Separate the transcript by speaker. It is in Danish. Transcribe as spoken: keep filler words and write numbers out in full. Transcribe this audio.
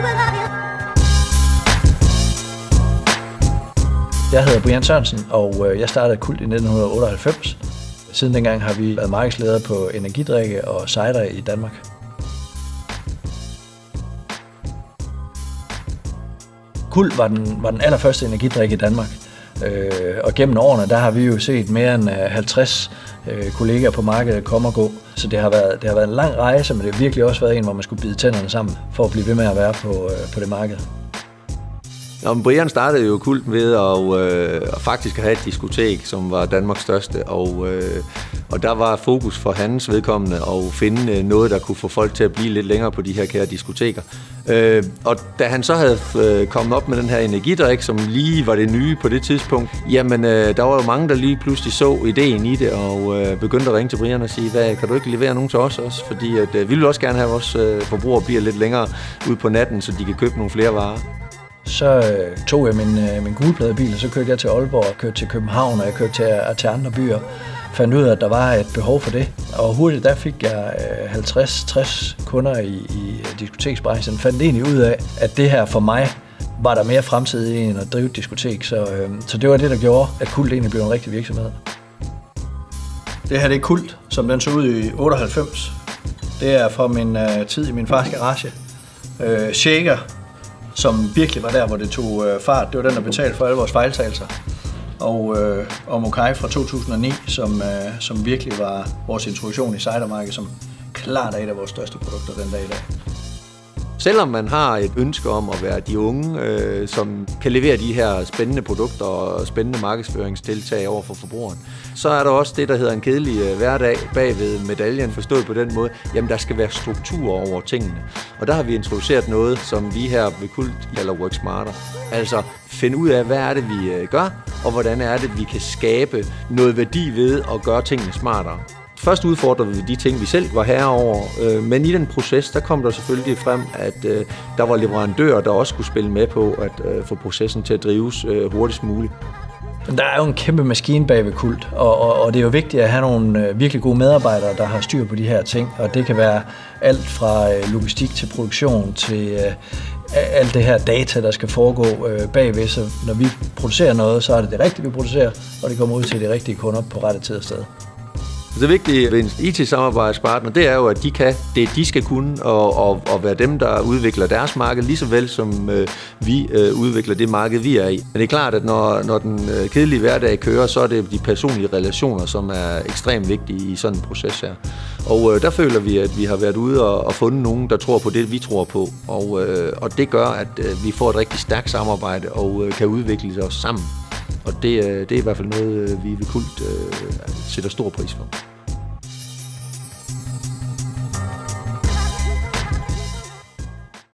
Speaker 1: Jeg hedder Brian Sørensen, og jeg startede Kult i nitten otteoghalvfems. Siden dengang har vi været markedsleder på energidrikke og cider i Danmark. Kult var den, var den allerførste energidrik i Danmark, øh, og gennem årene der har vi jo set mere end halvtreds øh, kollegaer på markedet komme og gå. Så det har, været, det har været en lang rejse, men det har virkelig også været en, hvor man skulle bide tænderne sammen for at blive ved med at være på, øh, på det marked.
Speaker 2: Nå, men Brian startede jo Kult ved at, øh, at faktisk have et diskotek, som var Danmarks største, og, øh, og der var fokus for hans vedkommende at finde noget, der kunne få folk til at blive lidt længere på de her kære diskoteker. Øh, og da han så havde øh, kommet op med den her energidrik, som lige var det nye på det tidspunkt, jamen øh, der var jo mange, der lige pludselig så ideen i det, og øh, begyndte at ringe til Brian og sige, hvad, kan du ikke levere nogen til os også? Fordi at, øh, vi vil også gerne have, at vores øh, forbrugere bliver lidt længere ude på natten, så de kan købe nogle flere varer.
Speaker 1: Så øh, tog jeg min, øh, min gulpladebil, og så kørte jeg til Aalborg og kørte til København, og jeg kørte til, øh, til andre byer. Fandt ud af, at der var et behov for det. Og hurtigt der fik jeg øh, halvtreds til tres kunder i, i diskoteksbranchen. Fandt egentlig ud af, at det her for mig var der mere fremtid i end at drive et diskotek. Så, øh, så det var det, der gjorde, at Kult egentlig blev en rigtig virksomhed. Det her det er Kult, som den så ud i otteoghalvfems. Det er fra min øh, tid i min fars garage. Øh, shaker, som virkelig var der, hvor det tog øh, fart. Det var den, der betalte for alle vores fejltagelser. Og, øh, og Mokai fra to tusind og ni, som, øh, som virkelig var vores introduktion i cidermarkedet, som klart er et af vores største produkter den dag i dag.
Speaker 2: Selvom man har et ønske om at være de unge, øh, som kan levere de her spændende produkter og spændende markedsføringstiltag over for forbrugeren, så er der også det, der hedder en kedelig øh, hverdag bagved medaljen, forstået på den måde, jamen der skal være struktur over tingene. Og der har vi introduceret noget, som vi her ved Kult kalder Work Smarter. Altså finde ud af, hvad er det, vi øh, gør, og hvordan er det, vi kan skabe noget værdi ved at gøre tingene smartere. Først udfordrede vi de ting, vi selv var herre over, øh, men i den proces, der kom der selvfølgelig frem, at øh, der var leverandører, der også skulle spille med på at øh, få processen til at drives øh, hurtigst muligt.
Speaker 1: Der er jo en kæmpe maskine bag ved Kult, og, og, og det er jo vigtigt at have nogle øh, virkelig gode medarbejdere, der har styr på de her ting, og det kan være alt fra øh, logistik til produktion til øh, alt det her data, der skal foregå øh, bagved, så når vi producerer noget, så er det det rigtige, vi producerer, og det kommer ud til de rigtige kunder på rette tid og sted.
Speaker 2: Det vigtige ved en I T-samarbejdspartner, det er jo, at de kan det, de skal kunne, og, og, og være dem, der udvikler deres marked, lige så vel som øh, vi øh, udvikler det marked, vi er i. Men det er klart, at når, når den øh, kedelige hverdag kører, så er det de personlige relationer, som er ekstremt vigtige i sådan en proces her. Og øh, der føler vi, at vi har været ude og, og fundet nogen, der tror på det, vi tror på. Og, øh, og det gør, at øh, vi får et rigtig stærkt samarbejde og øh, kan udvikle os sammen. Og det, det er i hvert fald noget, vi ved Kult øh, sætter stor pris for.